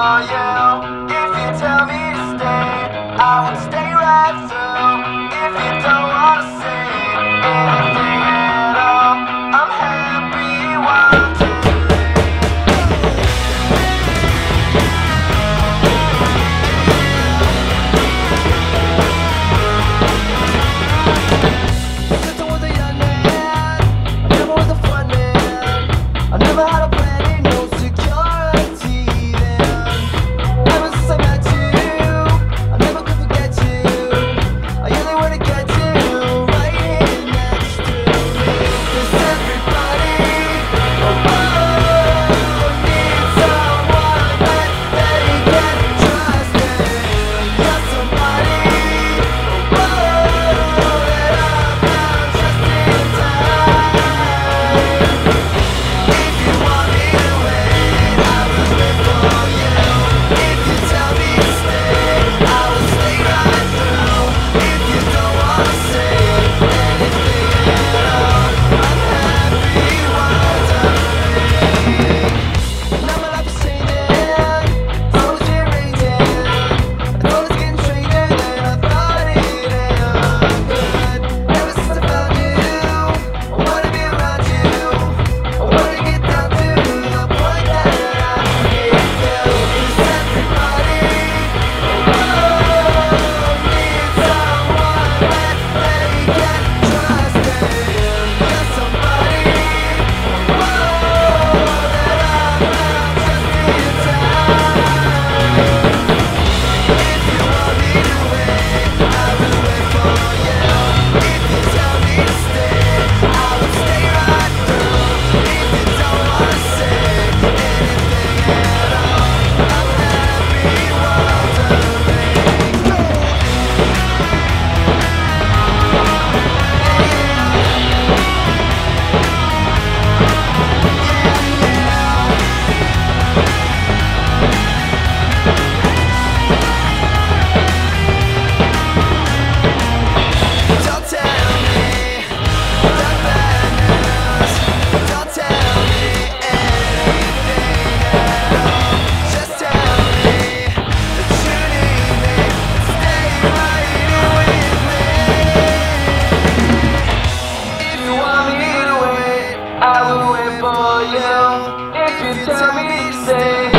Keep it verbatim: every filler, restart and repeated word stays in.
for you. If you tell me to stay, I will stay right through. If you don't wanna say anything at all, I'm happy wandering. Since I was a young man, I never was a fun man. I never had a plan, no security then. Ever since I met you, I never could forget you. I really wanna get you right here next to me. 'Cause everybody around needs someone that they can trust in. Got somebody around that I found just in time. If you want me to wait, I will wait for you. If you tell me to stay, I will stay right through. If you don't wanna say anything at all, I'm happy wandering. Now my life is changing, so it's rearranging. I thought it's getting stranger than I thought it could. Ever since I found you, I wanna be around you. I wanna get down to the point that I need you. 'Cause everybody around needs someone that they can trust in. Got somebody around that I found just in time. If you want me to wait, I will wait for you. If you tell me to stay, I will stay right through. If you don't wanna say anything at all, I'm happy wandering. Go! Don't tell me the bad news. Don't tell me anything at all. Just tell me that you need me. Stay right here with me. If you want me to wait, I will wait for you. If you tell me to stay,